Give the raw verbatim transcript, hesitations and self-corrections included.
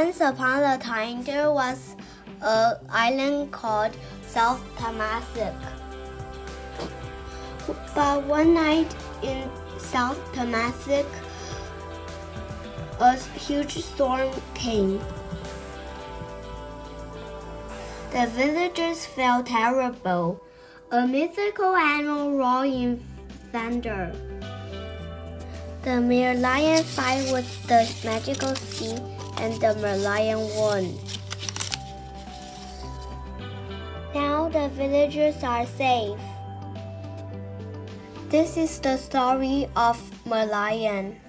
Once upon a time, there was an island called South Temasek. But one night in South Temasek, a huge storm came. The villagers felt terrible. A mythical animal roared in thunder. The Merlion fight with the magical sea, and the Merlion won. Now the villagers are safe. This is the story of Merlion.